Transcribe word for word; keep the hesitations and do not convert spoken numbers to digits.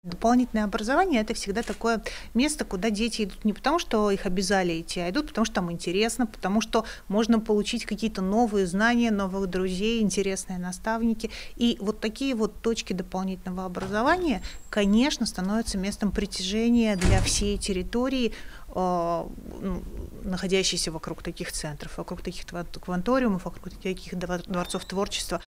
Дополнительное образование — это всегда такое место, куда дети идут не потому, что их обязали идти, а идут потому, что там интересно, потому что можно получить какие-то новые знания, новых друзей, интересные наставники. И вот такие вот точки дополнительного образования, конечно, становятся местом притяжения для всей территории, э, находящейся вокруг таких центров, вокруг таких кванториумов, вокруг таких дворцов творчества.